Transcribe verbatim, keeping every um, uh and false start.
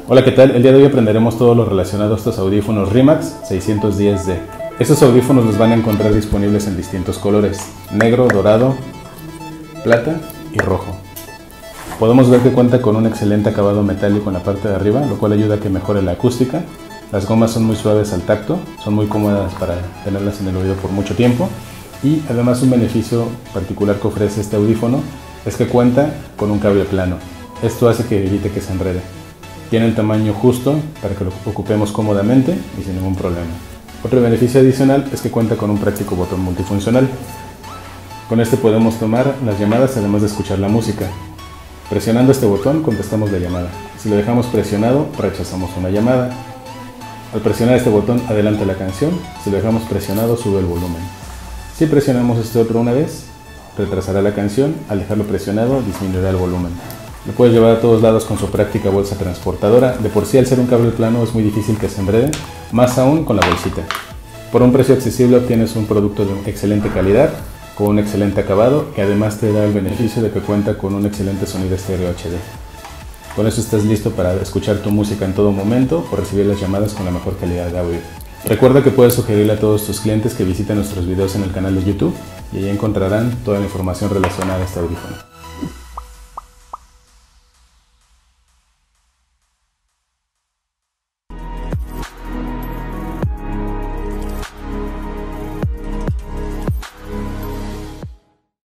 Hola, ¿qué tal? El día de hoy aprenderemos todo lo relacionado a estos audífonos RIMAX seiscientos diez D. Estos audífonos los van a encontrar disponibles en distintos colores: negro, dorado, plata y rojo. Podemos ver que cuenta con un excelente acabado metálico en la parte de arriba, lo cual ayuda a que mejore la acústica. Las gomas son muy suaves al tacto, son muy cómodas para tenerlas en el oído por mucho tiempo. Y además, un beneficio particular que ofrece este audífono es que cuenta con un cable plano. Esto hace que evite que se enrede. Tiene el tamaño justo para que lo ocupemos cómodamente y sin ningún problema. Otro beneficio adicional es que cuenta con un práctico botón multifuncional. Con este podemos tomar las llamadas además de escuchar la música. Presionando este botón contestamos la llamada. Si lo dejamos presionado, rechazamos una llamada. Al presionar este botón adelanta la canción. Si lo dejamos presionado, sube el volumen. Si presionamos este otro una vez, retrasará la canción. Al dejarlo presionado, disminuirá el volumen. Lo puedes llevar a todos lados con su práctica bolsa transportadora. De por sí, al ser un cable plano es muy difícil que se enrede, más aún con la bolsita. Por un precio accesible obtienes un producto de excelente calidad, con un excelente acabado, y además te da el beneficio de que cuenta con un excelente sonido estéreo H D. Con eso estás listo para escuchar tu música en todo momento o recibir las llamadas con la mejor calidad de audio. Recuerda que puedes sugerirle a todos tus clientes que visiten nuestros videos en el canal de YouTube y ahí encontrarán toda la información relacionada a este audífono.